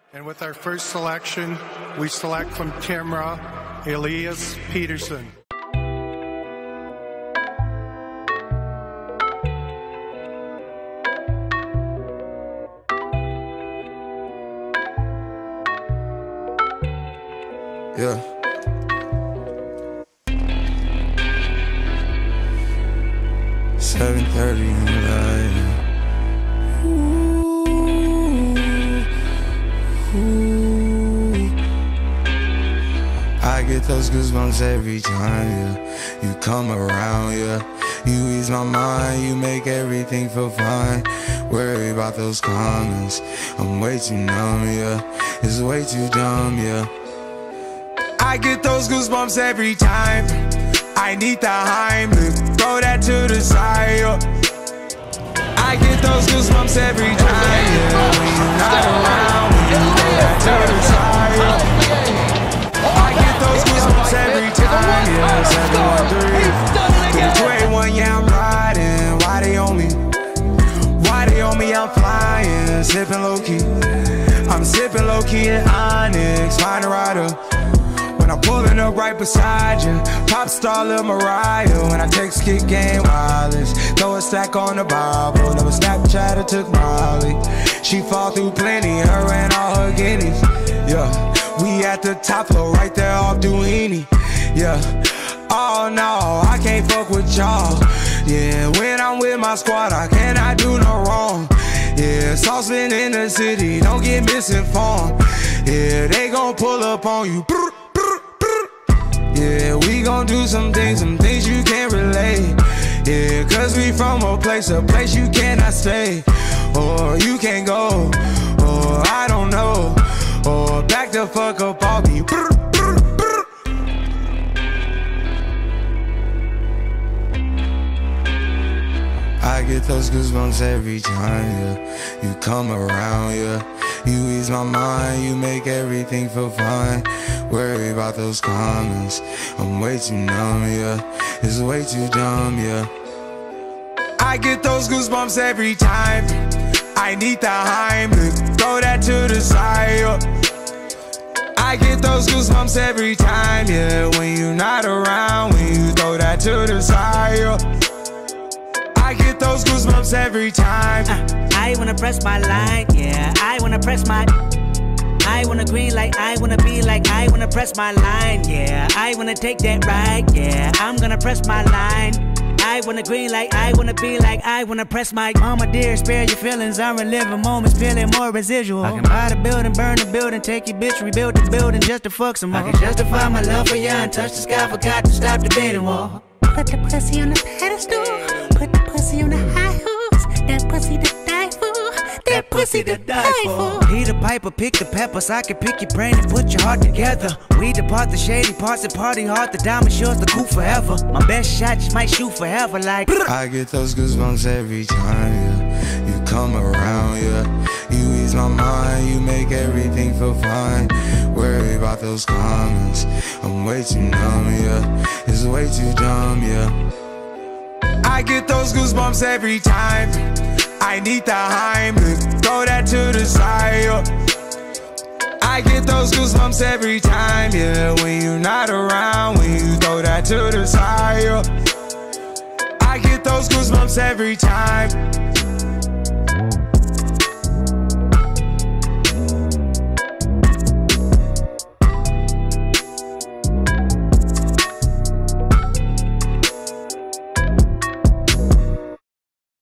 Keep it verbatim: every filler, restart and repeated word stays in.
And with our first selection, we select from Timrå, Elias Peterson. Yeah. seven thirty in the night. I get those goosebumps every time, yeah. You come around, yeah. You ease my mind, you make everything feel fine. Worry about those comments, I'm way too numb, yeah. It's way too dumb, yeah. I get those goosebumps every time. I need the Heimlich, throw that to the side, yeah. I get those goosebumps every time, yeah. When you're not around, when you throw that to the side, yeah. I get those goosebumps every time, yeah. seven one three, two eight one, yeah, I'm riding. Why they on me? Why they on me? I'm flying, sipping low-key. I'm sipping low-key in Onyx, find a rider. When I'm pulling up right beside you, pop star Lil Mariah. When I text kick game wireless, throw a stack on the Bible. Never Snapchat or took Molly. She fall through plenty, her and all her guineas. Yeah, we at the top floor, right there off Duini. Yeah, oh no, I can't fuck with y'all. Yeah, when I'm with my squad, I cannot do no wrong. Yeah, saucepan in the city, don't get misinformed. Yeah, they gon' pull up on you. Yeah, we gon' do some things, some things you can't relate. Yeah, cause we from a place, a place you cannot stay. Or you can't go, or I don't know. Or back the fuck up off me. I get those goosebumps every time, yeah. You come around, yeah. You ease my mind, you make everything feel fine. Worry about those comments, I'm way too numb, yeah. It's way too dumb, yeah. I get those goosebumps every time. I need the Heimlich, throw that to the side, yeah. I get those goosebumps every time, yeah. When you're not around, when you throw that to the side, yeah. I get those goosebumps every time. uh, I wanna press my line, yeah. I wanna press my I wanna green like I wanna be like I wanna press my line, yeah. I wanna take that ride, yeah. I'm gonna press my line. I wanna green like I wanna be like I wanna press my mama dear, spare your feelings. I'm reliving moments, feeling more residual. I can buy the building, burn the building, take your bitch, rebuild the building just to fuck some more. I can justify my love for you and touch the sky, forgot to stop the beating wall. Put the pussy on the pedestal, put the pussy on the high horse. That pussy to die for, that pussy to die for. He the piper, pick the peppers. I can pick your brain and put your heart together. We depart the shady parts and party hard. The diamond yours, the cool forever. My best shot just might shoot forever like. I get those goosebumps every time, yeah. You come around, yeah. You ease my mind, you make everything feel fine. Worry about those comments, I'm way too numb, yeah. It's way too dumb, yeah. I get those goosebumps every time. I need the Heimlich, throw that to the side, yeah. I get those goosebumps every time, yeah. When you're not around, when you throw that to the side, yeah. I get those goosebumps every time.